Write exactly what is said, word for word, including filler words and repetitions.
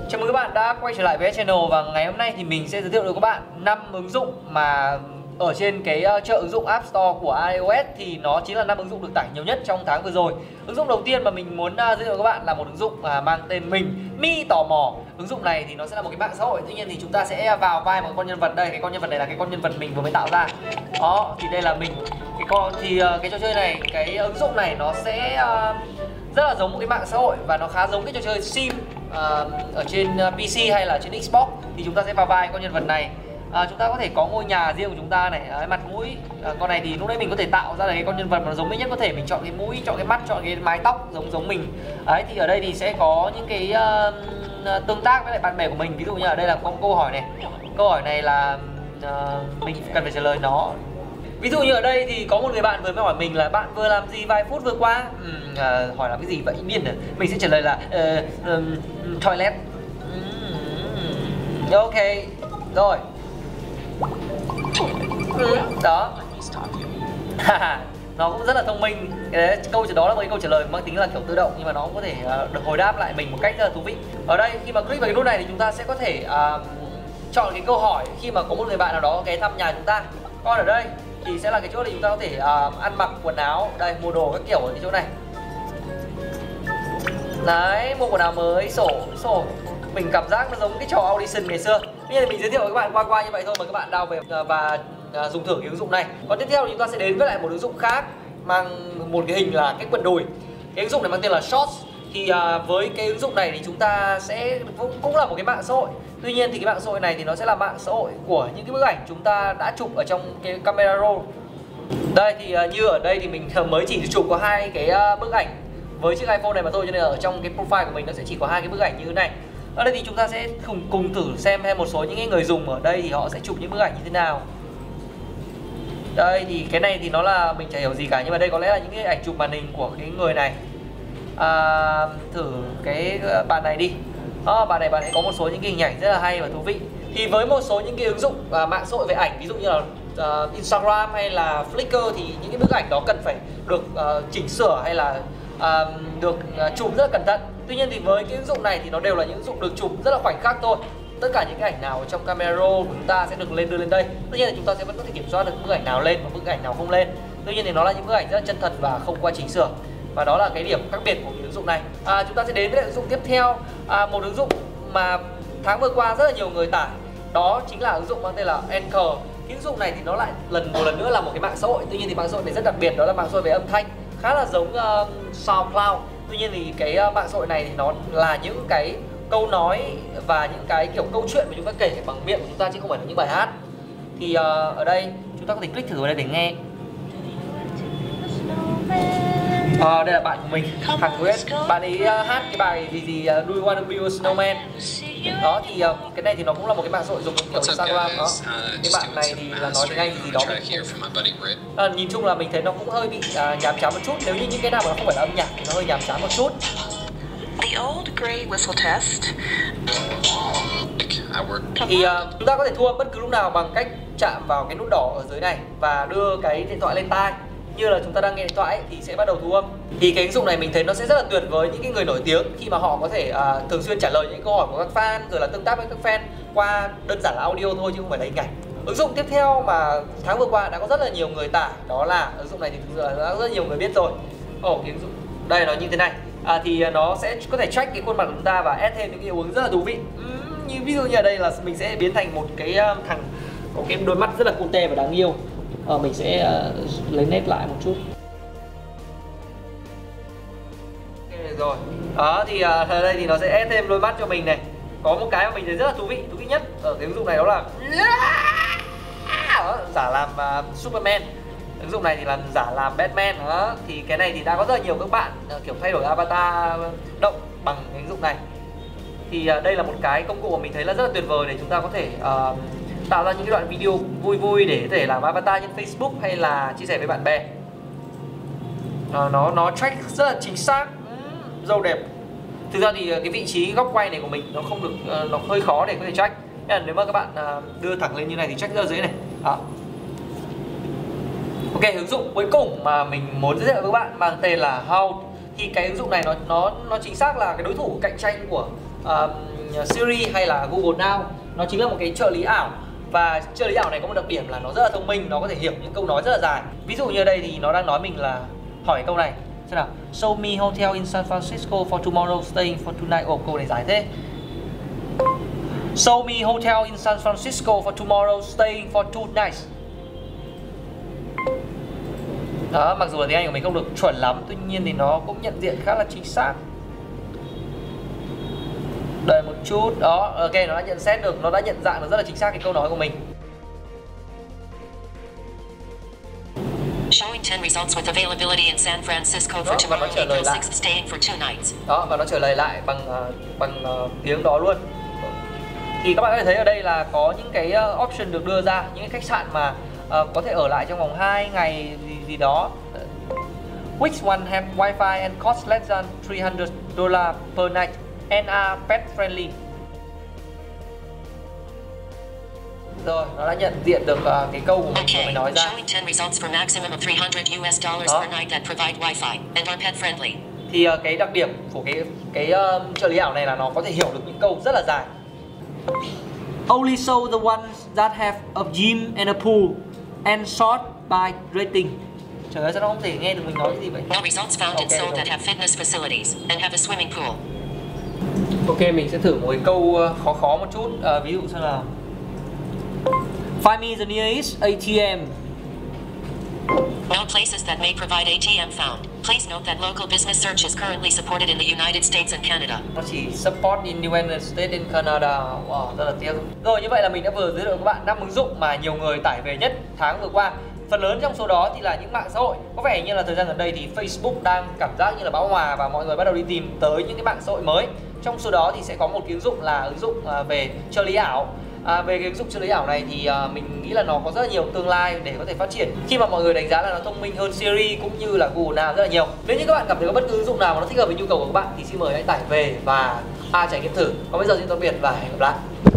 Chào mừng các bạn đã quay trở lại với channel, và ngày hôm nay thì mình sẽ giới thiệu với các bạn năm ứng dụng mà ở trên cái chợ ứng dụng App Store của iOS thì nó chính là năm ứng dụng được tải nhiều nhất trong tháng vừa rồi. Ứng dụng đầu tiên mà mình muốn giới thiệu với các bạn là một ứng dụng mà mang tên mình Mi Tò Mò. Ứng dụng này thì nó sẽ là một cái mạng xã hội, tuy nhiên thì chúng ta sẽ vào vai một con nhân vật đây. Cái con nhân vật này là cái con nhân vật mình vừa mới tạo ra. Đó, thì đây là mình. Cái con thì cái trò chơi này, cái ứng dụng này nó sẽ rất là giống một cái mạng xã hội và nó khá giống cái trò chơi Sim uh, ở trên pê xê hay là trên Xbox. Thì chúng ta sẽ vào vai con nhân vật này. À, chúng ta có thể có ngôi nhà riêng của chúng ta này, à, mặt mũi. À, con này thì lúc đấy mình có thể tạo ra cái con nhân vật mà nó giống mình nhất có thể. Mình chọn cái mũi, chọn cái mắt, chọn cái mái tóc giống giống mình. Đấy, thì ở đây thì sẽ có những cái uh, tương tác với lại bạn bè của mình. Ví dụ như ở đây là có một câu hỏi này. Câu hỏi này là uh, mình cần phải trả lời nó. Ví dụ như ở đây thì có một người bạn vừa mới hỏi mình là bạn vừa làm gì vài phút vừa qua. ừ, à, Hỏi làm cái gì vậy điên rồi. Mình sẽ trả lời là uh, um, toilet. uhm, Ok, rồi. ừ, Đó. Nó cũng rất là thông minh. Cái đấy, câu đó là một cái câu trả lời mang tính là kiểu tự động, nhưng mà nó cũng có thể uh, được hồi đáp lại mình một cách rất là thú vị. Ở đây khi mà click vào cái nút này thì chúng ta sẽ có thể uh, chọn cái câu hỏi khi mà có một người bạn nào đó ghé thăm nhà chúng ta. Còn ở đây thì sẽ là cái chỗ để chúng ta có thể uh, ăn mặc quần áo, đây, mua đồ các kiểu ở cái chỗ này. Đấy, mua quần áo mới, sổ, sổ. Mình cảm giác nó giống cái trò audition ngày xưa. Bây giờ mình giới thiệu với các bạn qua qua như vậy thôi, mà các bạn download về và uh, dùng thử cái ứng dụng này. Còn tiếp theo thì chúng ta sẽ đến với lại một ứng dụng khác mang một cái hình là cái quần đùi. Cái ứng dụng này mang tên là Shorts. Thì uh, với cái ứng dụng này thì chúng ta sẽ cũng, cũng là một cái mạng xã hội. Tuy nhiên thì cái mạng xã hội này thì nó sẽ là mạng xã hội của những cái bức ảnh chúng ta đã chụp ở trong cái camera roll. Đây thì uh, như ở đây thì mình mới chỉ chụp có hai cái uh, bức ảnh với chiếc iPhone này mà thôi, cho nên ở trong cái profile của mình nó sẽ chỉ có hai cái bức ảnh như thế này. Ở đây thì chúng ta sẽ cùng, cùng thử xem thêm một số những cái người dùng ở đây thì họ sẽ chụp những bức ảnh như thế nào. Đây thì cái này thì nó là mình chả hiểu gì cả, nhưng mà đây có lẽ là những cái ảnh chụp màn hình của cái người này. À, thử cái bạn này đi. À, bạn này bạn ấy có một số những cái hình ảnh rất là hay và thú vị. Thì với một số những cái ứng dụng à, mạng xã hội về ảnh, ví dụ như là uh, Instagram hay là Flickr, thì những cái bức ảnh đó cần phải được uh, chỉnh sửa hay là uh, được uh, chụp rất là cẩn thận. Tuy nhiên thì với cái ứng dụng này thì nó đều là những ứng dụng được chụp rất là khoảnh khắc thôi. Tất cả những cái ảnh nào trong camera roll của chúng ta sẽ được lên đưa lên đây. Tất nhiên là chúng ta sẽ vẫn có thể kiểm soát được bức ảnh nào lên và bức ảnh nào không lên. Tuy nhiên thì nó là những bức ảnh rất là chân thật và không qua chỉnh sửa. Và đó là cái điểm khác biệt của cái ứng dụng này. À, chúng ta sẽ đến với ứng dụng tiếp theo, à, một ứng dụng mà tháng vừa qua rất là nhiều người tải. Đó chính là ứng dụng mang tên là Anchor. Cái ứng dụng này thì nó lại lần một lần nữa là một cái mạng xã hội. Tuy nhiên thì mạng xã hội này rất đặc biệt, đó là mạng xã hội về âm thanh, khá là giống uh, SoundCloud. Tuy nhiên thì cái uh, mạng xã hội này thì nó là những cái câu nói và những cái kiểu câu chuyện mà chúng ta kể bằng miệng của chúng ta chứ không phải là những bài hát. Thì uh, ở đây chúng ta có thể click thử vào đây để nghe. À, đây là bạn của mình, Hằng Quyết. Bạn ấy uh, hát cái bài gì gì uh, Do You Wanna Be a Snowman. Đó thì uh, cái này thì nó cũng là một cái mạng xã hội dùng kiểu Instagram đó. Cái bạn này thì là nói tiếng Anh gì đó mình... à, nhìn chung là mình thấy nó cũng hơi bị uh, nhàm chán một chút. Nếu như những cái nào mà nó không phải là âm nhạc thì nó hơi nhàm chán một chút. The old gray whistle test. Thì uh, chúng ta có thể thua bất cứ lúc nào bằng cách chạm vào cái nút đỏ ở dưới này và đưa cái điện thoại lên tai. Như là chúng ta đang nghe điện thoại ấy, thì sẽ bắt đầu thu âm. Thì cái ứng dụng này mình thấy nó sẽ rất là tuyệt với những cái người nổi tiếng, khi mà họ có thể uh, thường xuyên trả lời những câu hỏi của các fan, rồi là tương tác với các fan qua đơn giản là audio thôi chứ không phải là hình ảnh. Ứng dụng tiếp theo mà tháng vừa qua đã có rất là nhiều người tải, đó là ứng dụng này thì thực sự đã rất nhiều người biết rồi. Ồ, cái ứng dụng đây nó như thế này. À, thì nó sẽ có thể track cái khuôn mặt của chúng ta và add thêm những cái hiệu ứng rất là thú vị. uhm, Như ví dụ như ở đây là mình sẽ biến thành một cái uh, thằng có cái đôi mắt rất là cute và đáng yêu. Ờ, mình sẽ uh, lấy nét lại một chút. Ok rồi. Đó thì uh, ở đây thì nó sẽ add thêm đôi mắt cho mình này. Có một cái mà mình thấy rất là thú vị, thú vị nhất ở cái ứng dụng này đó là đó, giả làm uh, Superman. Ứng dụng này thì làm giả làm Batman đó. Thì cái này thì đã có rất là nhiều các bạn uh, kiểu thay đổi avatar động bằng cái ứng dụng này. Thì uh, đây là một cái công cụ mà mình thấy là rất là tuyệt vời để chúng ta có thể uh, tạo ra những cái đoạn video vui vui để có thể làm avatar trên Facebook hay là chia sẻ với bạn bè. à, Nó nó track rất là chính xác. uhm, Dâu đẹp. Thực ra thì cái vị trí góc quay này của mình nó không được, uh, nó hơi khó để có thể track. Nên là nếu mà các bạn uh, đưa thẳng lên như này thì track rất là dễ này. Đó. Ok, ứng dụng cuối cùng mà mình muốn giới thiệu với các bạn mang tên là How. Thì cái ứng dụng này nó nó nó chính xác là cái đối thủ cạnh tranh của uh, Siri hay là Google Now. Nó chính là một cái trợ lý ảo. Và trợ lý ảo này có một đặc điểm là nó rất là thông minh, nó có thể hiểu những câu nói rất là dài. Ví dụ như ở đây thì nó đang nói mình là hỏi câu này xem nào, show me hotel in San Francisco for tomorrow, staying for tonight. Ồ, câu này dài thế. Show me hotel in San Francisco for tomorrow, staying for two nights. Đó, mặc dù là tiếng Anh của mình không được chuẩn lắm, tuy nhiên thì nó cũng nhận diện khá là chính xác. Đợi một chút, đó, ok, nó đã nhận xét được, nó đã nhận dạng được rất là chính xác cái câu nói của mình. Showing ten results with availability in San Francisco for tomorrow, April sixth, staying for two nights. Đó, và nó trả lời lại bằng uh, bằng uh, tiếng đó luôn. Thì các bạn có thể thấy ở đây là có những cái uh, option được đưa ra, những cái khách sạn mà uh, có thể ở lại trong vòng hai ngày gì, gì đó. Which one have wifi and cost less than three hundred dollars per night and are pet friendly? Rồi, nó đã nhận diện được uh, cái câu của mình Okay. mình nói ra. Showing ten results for maximum of three hundred U S dollars Đó. per night that provide Wi-Fi and are pet friendly. Thì uh, cái đặc điểm của cái cái uh, trợ lý ảo này là nó có thể hiểu được những câu rất là dài. Only show the ones that have a gym and a pool and sort by rating. Trời ơi, sao nó không thể nghe được mình nói cái gì vậy? No results found in Okay, Seoul rồi. that have fitness facilities and have a swimming pool. Ok, mình sẽ thử một cái câu uh, khó khó một chút. Uh, ví dụ xem là find me the nearest A T M. No places that may provide A T M found. Please note that local business search is currently supported in the United States and Canada. Nó chỉ support in United States and Canada. Wow, rất là tiếc. Rồi, như vậy là mình đã vừa giới thiệu các bạn năm ứng dụng mà nhiều người tải về nhất tháng vừa qua. Phần lớn trong số đó thì là những mạng xã hội. Có vẻ như là thời gian gần đây thì Facebook đang cảm giác như là bão hòa và mọi người bắt đầu đi tìm tới những cái mạng xã hội mới. Trong số đó thì sẽ có một cái ứng dụng là ứng dụng về trợ lý ảo. À, về cái ứng dụng trợ lý ảo này thì à, mình nghĩ là nó có rất là nhiều tương lai để có thể phát triển, khi mà mọi người đánh giá là nó thông minh hơn Siri cũng như là Google Now rất là nhiều. Nếu như các bạn cảm thấy có bất cứ ứng dụng nào mà nó thích hợp với nhu cầu của các bạn thì xin mời hãy tải về và a trải nghiệm thử. Còn bây giờ xin tạm biệt và hẹn gặp lại.